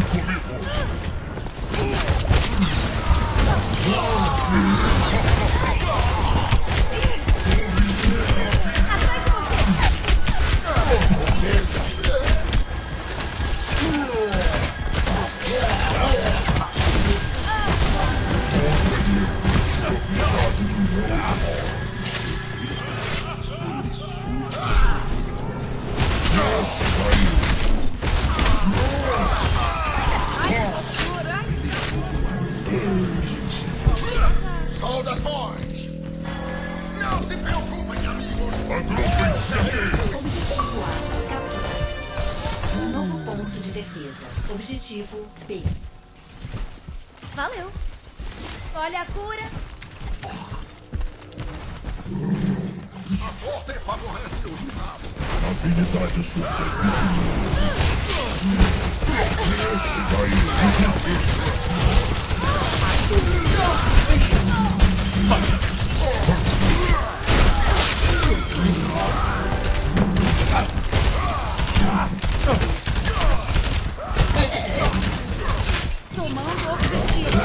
Saudações! Não se preocupem, amigos! Objetivo A capturado. Novo ponto de defesa. Objetivo B. Valeu. Olha a cura. A força favorece os bravos. Habilidade super. Tomando o objetivo.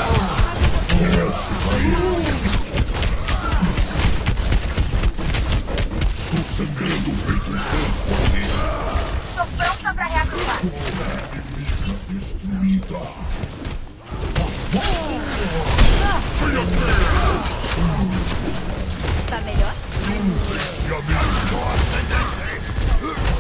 Estou sangrando feito um porco ali. Tô pronta pra reativar. Destruída. Tá melhor? E a minha